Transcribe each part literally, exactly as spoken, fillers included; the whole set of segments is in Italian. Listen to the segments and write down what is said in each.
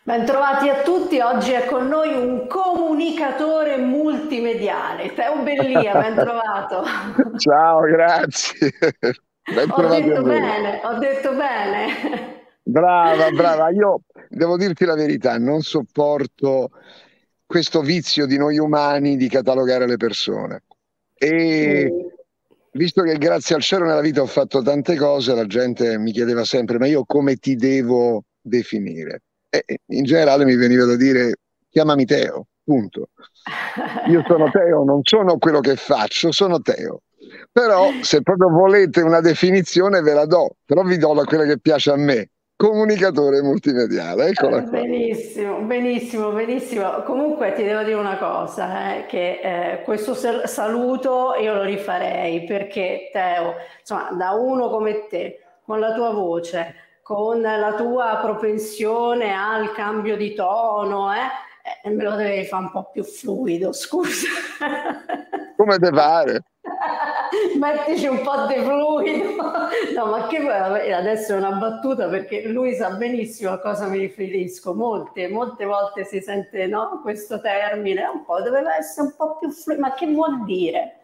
Bentrovati a tutti, oggi è con noi un comunicatore multimediale, Teo Bellia, ben trovato. Ciao, grazie. Ben Ho trovati a detto voi. bene, ho detto bene. Brava, brava. Io devo dirti la verità, non sopporto questo vizio di noi umani di catalogare le persone. E Mm. visto che grazie al cielo nella vita ho fatto tante cose, la gente mi chiedeva sempre, ma io come ti devo definire? E in generale mi veniva da dire, chiamami Teo, punto. Io sono Teo, non sono quello che faccio, sono Teo. Però se proprio volete una definizione ve la do, però vi do la, quella che piace a me. Comunicatore multimediale, eccola Eh, qua. Benissimo, benissimo, benissimo. Comunque ti devo dire una cosa, eh, che eh, questo sal- saluto io lo rifarei perché Teo, insomma, da uno come te, con la tua voce, con la tua propensione al cambio di tono, eh, eh, me lo devi fare un po' più fluido, scusa. Come te pare? Mettici un po' di fluido. No, ma che poi adesso è una battuta perché lui sa benissimo a cosa mi riferisco. Molte, molte volte si sente, no, questo termine, un po', doveva essere un po' più fluido. Ma che vuol dire?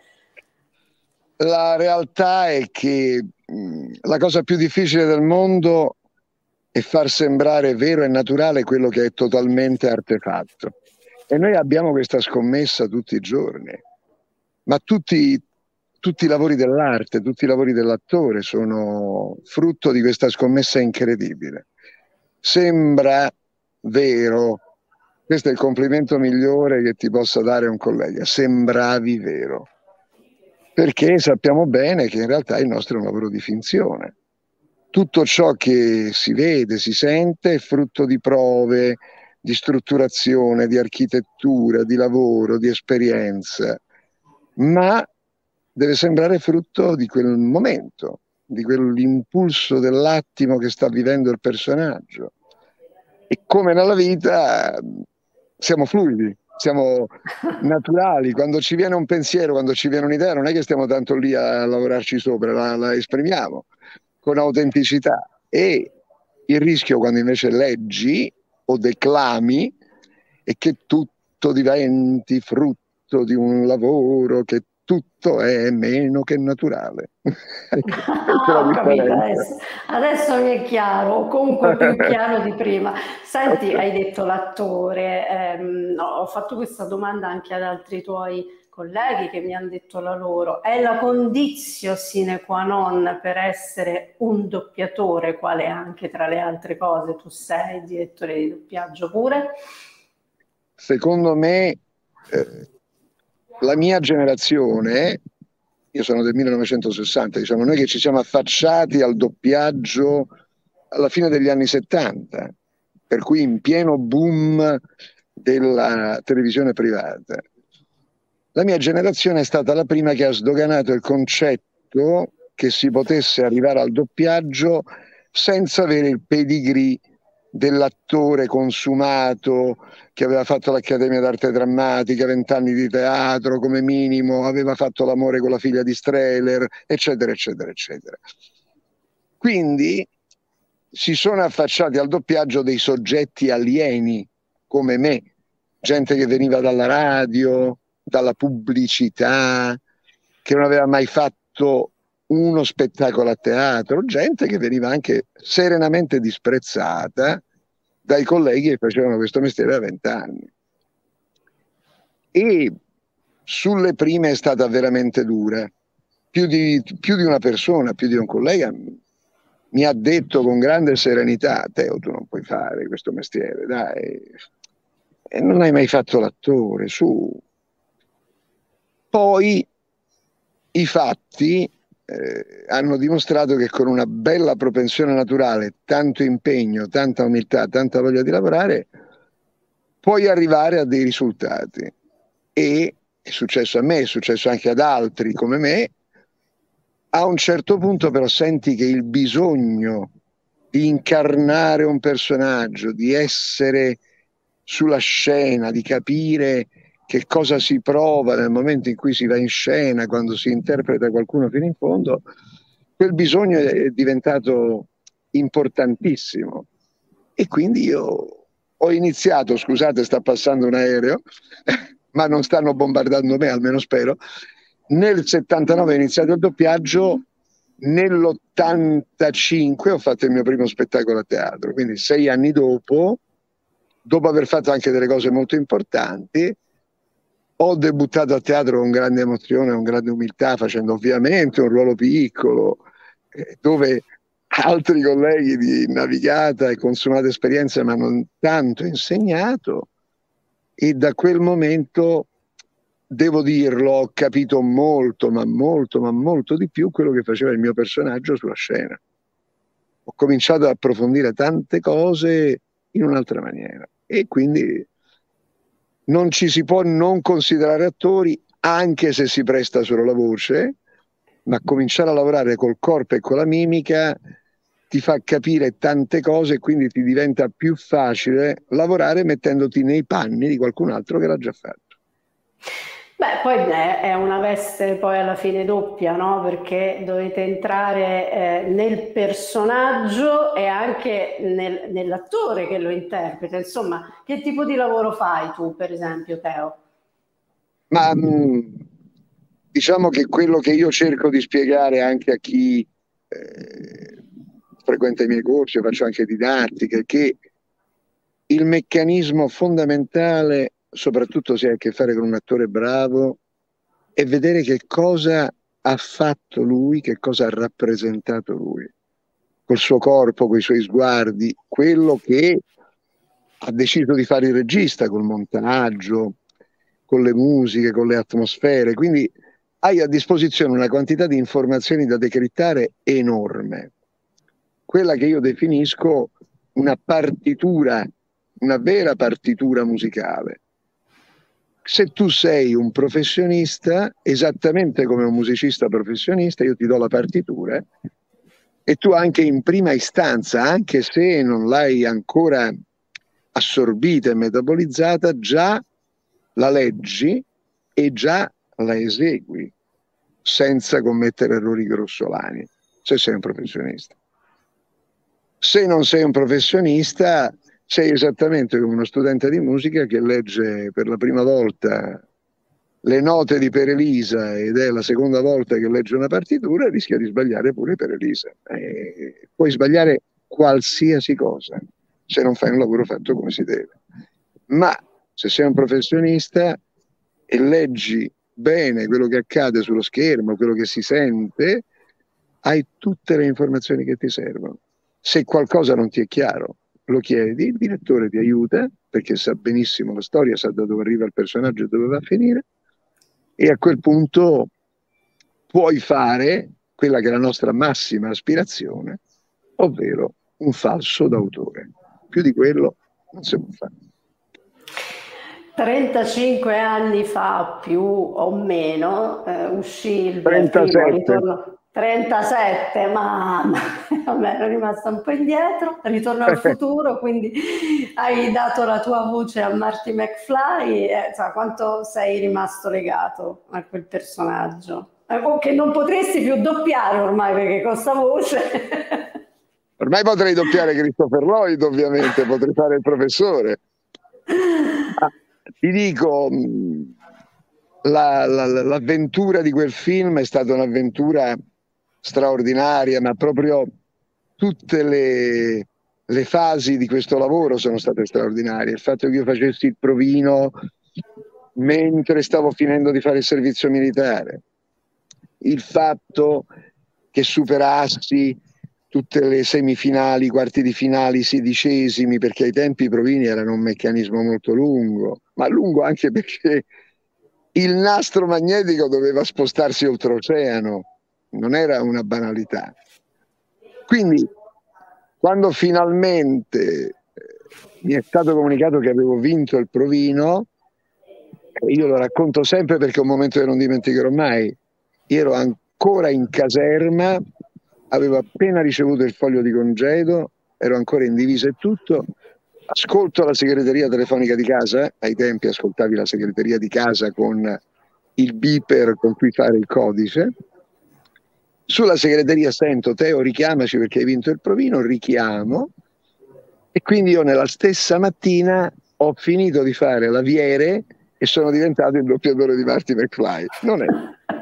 La realtà è che mh, la cosa più difficile del mondo è far sembrare vero e naturale quello che è totalmente artefatto. E noi abbiamo questa scommessa tutti i giorni, ma tutti, tutti i lavori dell'arte, tutti i lavori dell'attore sono frutto di questa scommessa incredibile. Sembra vero, questo è il complimento migliore che ti possa dare un collega, sembravi vero, perché sappiamo bene che in realtà il nostro è un lavoro di finzione. Tutto ciò che si vede, si sente è frutto di prove, di strutturazione, di architettura, di lavoro, di esperienza, ma deve sembrare frutto di quel momento, di quell'impulso dell'attimo che sta vivendo il personaggio. E come nella vita siamo fluidi, siamo naturali. Quando ci viene un pensiero, quando ci viene un'idea, non è che stiamo tanto lì a lavorarci sopra, la, la esprimiamo con autenticità. E il rischio quando invece leggi o declami è che tutto diventi frutto di un lavoro, che tutto è meno che naturale. Ecco, questa è la Ah, ho capito differenza. adesso. Adesso mi è chiaro, o comunque più chiaro di prima. Senti, Ok. hai detto l'attore, ehm, no, ho fatto questa domanda anche ad altri tuoi colleghi che mi hanno detto la loro. È la condizio sine qua non per essere un doppiatore, quale anche tra le altre cose tu sei direttore di doppiaggio pure? Secondo me, eh, la mia generazione, io sono del millenovecentosessanta, diciamo, noi che ci siamo affacciati al doppiaggio alla fine degli anni settanta, per cui in pieno boom della televisione privata. La mia generazione è stata la prima che ha sdoganato il concetto che si potesse arrivare al doppiaggio senza avere il pedigree dell'attore consumato che aveva fatto l'Accademia d'Arte Drammatica, vent'anni di teatro come minimo, aveva fatto l'amore con la figlia di Streller, eccetera, eccetera, eccetera. Quindi si sono affacciati al doppiaggio dei soggetti alieni come me, gente che veniva dalla radio, dalla pubblicità, che non aveva mai fatto uno spettacolo a teatro, gente che veniva anche serenamente disprezzata dai colleghi che facevano questo mestiere da vent'anni. E sulle prime è stata veramente dura. Più di, più di una persona, più di un collega mi ha detto con grande serenità: Teo, tu non puoi fare questo mestiere, dai, e non hai mai fatto l'attore, su. Poi i fatti eh, hanno dimostrato che con una bella propensione naturale, tanto impegno, tanta umiltà, tanta voglia di lavorare, puoi arrivare a dei risultati. E è successo a me, è successo anche ad altri come me. A un certo punto però senti che il bisogno di incarnare un personaggio, di essere sulla scena, di capire che cosa si prova nel momento in cui si va in scena, quando si interpreta qualcuno fino in fondo, quel bisogno è diventato importantissimo. E quindi io ho iniziato, scusate, sta passando un aereo, ma non stanno bombardando me, almeno spero. Nel settantanove ho iniziato il doppiaggio, nell'ottantacinque ho fatto il mio primo spettacolo a teatro, quindi sei anni dopo, dopo aver fatto anche delle cose molto importanti, ho debuttato a teatro con grande emozione, con grande umiltà, facendo ovviamente un ruolo piccolo, eh, dove altri colleghi di navigata e consumata esperienza mi hanno tanto insegnato, e da quel momento, devo dirlo, ho capito molto, ma molto, ma molto di più quello che faceva il mio personaggio sulla scena. Ho cominciato ad approfondire tante cose in un'altra maniera, e quindi non ci si può non considerare attori, anche se si presta solo la voce, ma cominciare a lavorare col corpo e con la mimica ti fa capire tante cose, e quindi ti diventa più facile lavorare mettendoti nei panni di qualcun altro che l'ha già fatto. Beh, poi beh, è una veste poi alla fine doppia, no? Perché dovete entrare eh, nel personaggio e anche nel, nell'attore che lo interpreta. Insomma, che tipo di lavoro fai tu, per esempio, Teo? Ma mh, diciamo che quello che io cerco di spiegare anche a chi eh, frequenta i miei corsi, faccio anche didattica, è che il meccanismo fondamentale, soprattutto se hai a che fare con un attore bravo, è vedere che cosa ha fatto lui, che cosa ha rappresentato lui, col suo corpo, con i suoi sguardi, quello che ha deciso di fare il regista, col montaggio, con le musiche, con le atmosfere. Quindi hai a disposizione una quantità di informazioni da decrittare enorme. Quella che io definisco una partitura, una vera partitura musicale. Se tu sei un professionista, esattamente come un musicista professionista, io ti do la partitura e tu anche in prima istanza, anche se non l'hai ancora assorbita e metabolizzata, già la leggi e già la esegui senza commettere errori grossolani, se sei un professionista. Se non sei un professionista, sei esattamente come uno studente di musica che legge per la prima volta le note di Per Elisa ed è la seconda volta che legge una partitura e rischia di sbagliare pure Per Elisa. E puoi sbagliare qualsiasi cosa se non fai un lavoro fatto come si deve. Ma se sei un professionista e leggi bene quello che accade sullo schermo, quello che si sente, hai tutte le informazioni che ti servono. Se qualcosa non ti è chiaro, lo chiedi, il direttore ti aiuta, perché sa benissimo la storia, sa da dove arriva il personaggio e dove va a finire, e a quel punto puoi fare quella che è la nostra massima aspirazione, ovvero un falso d'autore. Più di quello non si può fare. trentacinque anni fa, più o meno, eh, uscì il trentasette. film Ritorno... trentasette, ma vabbè, ero rimasta un po' indietro, Ritorno al futuro, quindi hai dato la tua voce a Marty McFly, eh, cioè, quanto sei rimasto legato a quel personaggio? O che non potresti più doppiare ormai, perché con sta voce... Ormai potrei doppiare Christopher Lloyd, ovviamente, potrei fare il professore. Ah, ti dico, la, la, l'avventura di quel film è stata un'avventura straordinaria, ma proprio tutte le, le fasi di questo lavoro sono state straordinarie. Il fatto che io facessi il provino mentre stavo finendo di fare il servizio militare, il fatto che superassi tutte le semifinali, i quarti di finali, i sedicesimi, perché ai tempi i provini erano un meccanismo molto lungo, ma lungo anche perché il nastro magnetico doveva spostarsi oltreoceano, non era una banalità. Quindi, quando finalmente mi è stato comunicato che avevo vinto il provino, io lo racconto sempre perché è un momento che non dimenticherò mai. Io ero ancora in caserma, avevo appena ricevuto il foglio di congedo, ero ancora in divisa e tutto, ascolto la segreteria telefonica di casa, ai tempi ascoltavi la segreteria di casa con il beeper con cui fare il codice, sulla segreteria sento: Teo, richiamaci perché hai vinto il provino, richiamo, E quindi io nella stessa mattina ho finito di fare l'aviere e sono diventato il doppiatore di Marty McFly. Non è.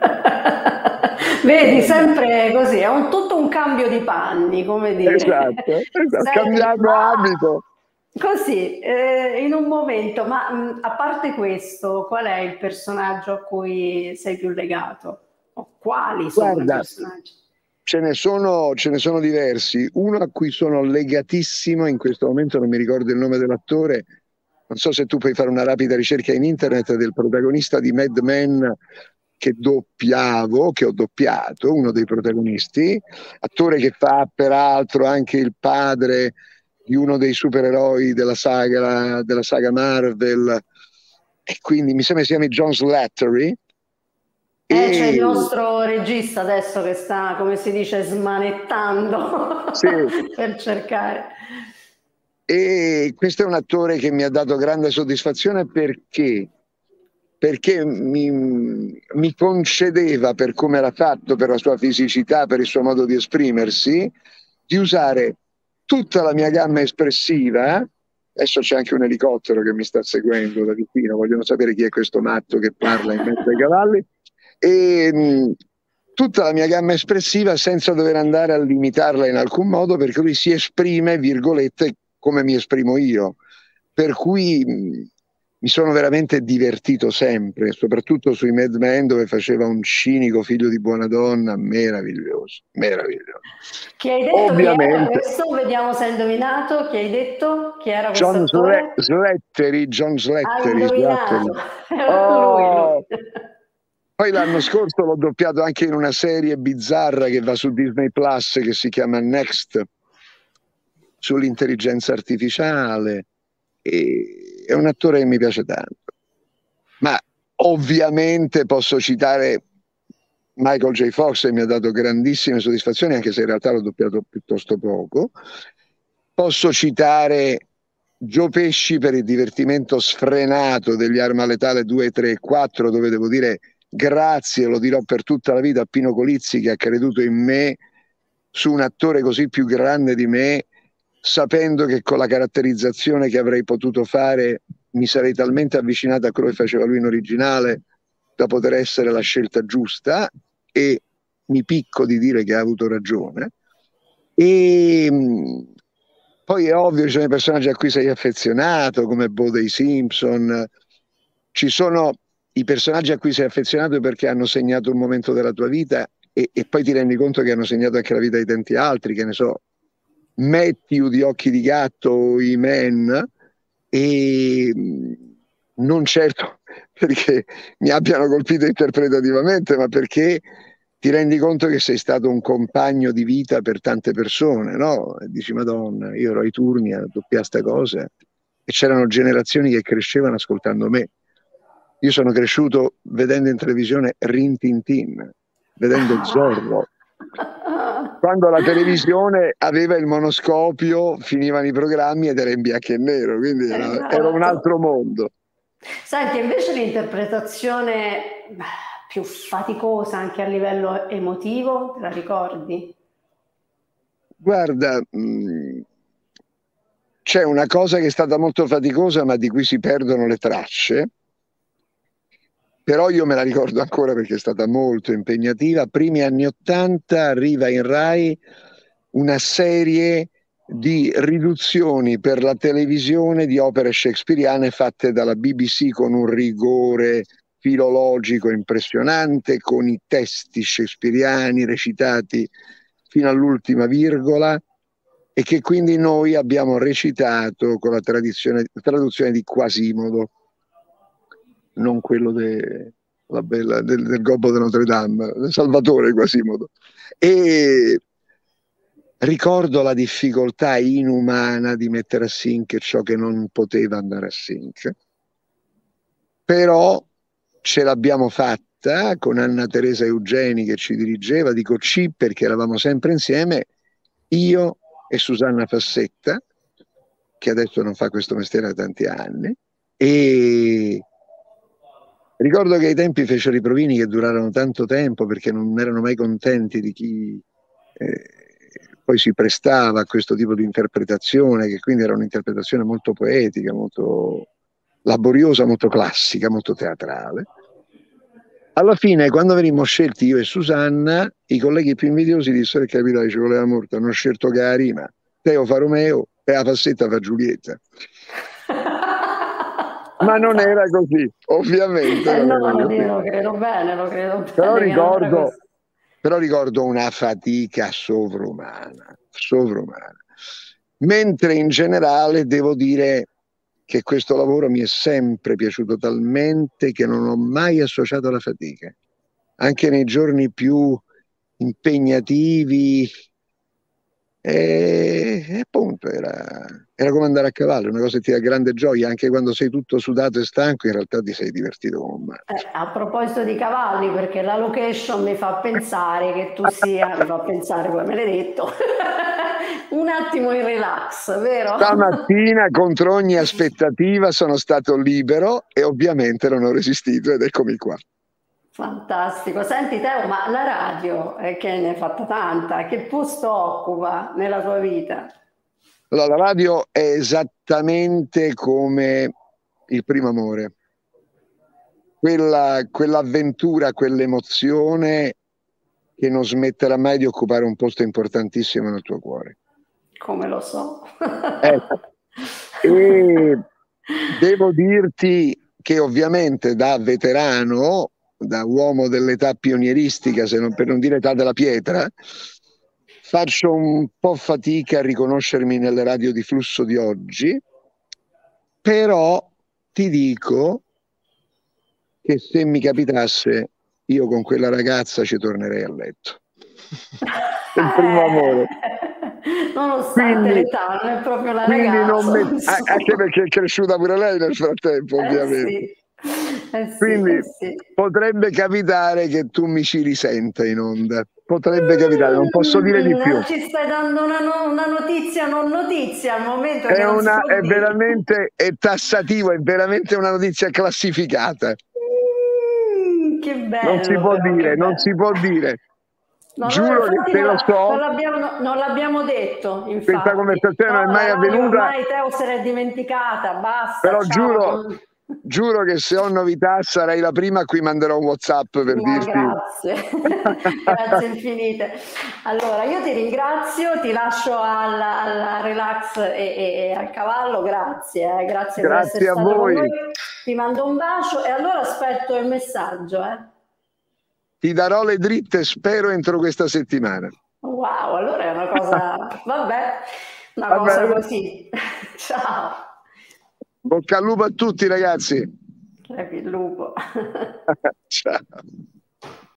Vedi, sempre così, è un, tutto un cambio di panni, come dire. Esatto, esatto. Senti, Cambiato ma abito. così, eh, in un momento, ma mh, a parte questo, qual è il personaggio a cui sei più legato? O quali sono i Guarda, personaggi? ce ne sono, ce ne sono diversi. Uno a cui sono legatissimo, in questo momento non mi ricordo il nome dell'attore, non so se tu puoi fare una rapida ricerca in internet del protagonista di Mad Men che doppiavo, che ho doppiato, uno dei protagonisti, attore che fa peraltro anche il padre di uno dei supereroi della saga, della saga Marvel, e quindi mi sembra si chiami John Slattery. Eh, c'è il E nostro regista adesso che sta, come si dice, smanettando sì, per cercare. e questo è un attore che mi ha dato grande soddisfazione perché, perché mi, mi concedeva, per come era fatto, per la sua fisicità, per il suo modo di esprimersi, di usare tutta la mia gamma espressiva. Adesso c'è anche un elicottero che mi sta seguendo da vicino, vogliono sapere chi è questo matto che parla in mezzo ai cavalli. E mh, tutta la mia gamma espressiva senza dover andare a limitarla in alcun modo, perché lui si esprime, virgolette, come mi esprimo io. Per cui mh, mi sono veramente divertito sempre, soprattutto sui Mad Men dove faceva un cinico figlio di buona donna, meraviglioso, meraviglioso. Chi hai detto chi era Ovviamente questo? Vediamo se hai indovinato. Chi hai detto chi era questo John Sle- attore? Slattery, John Hai Slattery, indovinato. Slattery. Lui, lui. Oh, poi l'anno scorso l'ho doppiato anche in una serie bizzarra che va su Disney Plus che si chiama Next, sull'intelligenza artificiale. E è un attore che mi piace tanto. Ma ovviamente posso citare Michael J. Fox, che mi ha dato grandissime soddisfazioni, anche se in realtà l'ho doppiato piuttosto poco. Posso citare Joe Pesci per il divertimento sfrenato degli Arma Letale due, tre e quattro, dove devo dire grazie, lo dirò per tutta la vita, a Pino Colizzi che ha creduto in me, su un attore così più grande di me, sapendo che con la caratterizzazione che avrei potuto fare mi sarei talmente avvicinato a quello che faceva lui in originale da poter essere la scelta giusta, e mi picco di dire che ha avuto ragione. E mh, poi è ovvio, ci sono i personaggi a cui sei affezionato, come Bo dei Simpson. Ci sono i personaggi a cui sei affezionato perché hanno segnato un momento della tua vita, e, e poi ti rendi conto che hanno segnato anche la vita di tanti altri, che ne so, Matthew di Occhi di Gatto o i Men, e non certo perché mi abbiano colpito interpretativamente, ma perché ti rendi conto che sei stato un compagno di vita per tante persone, no? E dici, Madonna, io ero ai turni a doppiare queste cose e c'erano generazioni che crescevano ascoltando me. Io sono cresciuto vedendo in televisione Rin Tin Tin, vedendo Zorro. Quando la televisione aveva il monoscopio, finivano i programmi ed era in bianco e nero, quindi era, era un Esatto. altro mondo. Senti, invece l'interpretazione beh, più faticosa anche a livello emotivo, te la ricordi? Guarda, mh, c'è una cosa che è stata molto faticosa, ma di cui si perdono le tracce, però io me la ricordo ancora perché è stata molto impegnativa. Primi anni ottanta arriva in Rai una serie di riduzioni per la televisione di opere shakespeariane fatte dalla B B C con un rigore filologico impressionante, con i testi shakespeariani recitati fino all'ultima virgola, e che quindi noi abbiamo recitato con la traduzione di Quasimodo, non quello de, la bella, del, del Gobbo di Notre Dame, Salvatore Quasimodo. E ricordo la difficoltà inumana di mettere a sync ciò che non poteva andare a sync, però ce l'abbiamo fatta con Anna Teresa Eugeni che ci dirigeva, dico C perché eravamo sempre insieme, io e Susanna Fassetta, che adesso non fa questo mestiere da tanti anni, e ricordo che ai tempi fecero i provini che durarono tanto tempo perché non erano mai contenti di chi eh, poi si prestava a questo tipo di interpretazione, che quindi era un'interpretazione molto poetica, molto laboriosa, molto classica, molto teatrale. Alla fine, quando venimmo scelti io e Susanna, i colleghi più invidiosi dissero che capitale ci voleva molto, hanno scelto che la rima, Teo fa Romeo e la Fassetta fa Giulietta. Ma non era così, ovviamente. Eh, non no, era no, così. io lo credo bene, lo credo bene. Però che non era ricordo, così. però ricordo una fatica sovrumana, sovrumana. Mentre in generale devo dire che questo lavoro mi è sempre piaciuto talmente che non ho mai associato la fatica. Anche nei giorni più impegnativi, e, e appunto era, era come andare a cavallo, una cosa che ti dà grande gioia, anche quando sei tutto sudato e stanco, in realtà ti sei divertito come un matto. Eh, a proposito di cavalli, perché la location mi fa pensare che tu sia, mi fa pensare, come me l'hai detto, un attimo in relax, vero? Stamattina, contro ogni aspettativa, sono stato libero e ovviamente non ho resistito ed eccomi qua. Fantastico. Senti Teo, ma la radio, eh, che ne hai fatta tanta, che posto occupa nella tua vita? Allora, la radio è esattamente come il primo amore. Quella, quell'avventura, quell'emozione che non smetterà mai di occupare un posto importantissimo nel tuo cuore. Come lo so. Ecco. E devo dirti che ovviamente da veterano, da uomo dell'età pionieristica, se non, per non dire età della pietra, faccio un po' fatica a riconoscermi nelle radio di flusso di oggi, però ti dico che se mi capitasse, io con quella ragazza ci tornerei a letto. Il primo amore. Nonostante l'età, non è proprio la quindi ragazza. non me... Anche perché è cresciuta pure lei nel frattempo, ovviamente. Eh sì, eh sì, quindi eh sì. potrebbe capitare che tu mi ci risenta in onda. Potrebbe capitare, non posso dire di più. Mm, ci stai dando una, no- una notizia non notizia al momento È, che non si una, può è dire. veramente è tassativo, è veramente una notizia classificata. Mm, che bello, Non si può però, dire, che non bello. si può dire. No, no, Giuro che infatti te non, lo la- so. non l'abbiamo no- non l'abbiamo detto, Questa infatti. conversazione non No, è la mai radio avvenuta. ormai Teo se l'è dimenticata, basta, Però ciao. giuro, non- giuro che se ho novità sarai la prima a cui manderò un WhatsApp per Ma dirti. grazie, grazie infinite. Allora, io ti ringrazio, ti lascio al, al relax e, e- e al cavallo, grazie, eh, grazie per essere Grazie a stato con voi. noi. Ti mando un bacio e allora aspetto il messaggio. Eh. Ti darò le dritte, spero, entro questa settimana. Wow, allora è una cosa, vabbè, una Va cosa bene? così. Ciao. Bocca al lupo a tutti, ragazzi. Crepi il lupo. Ciao.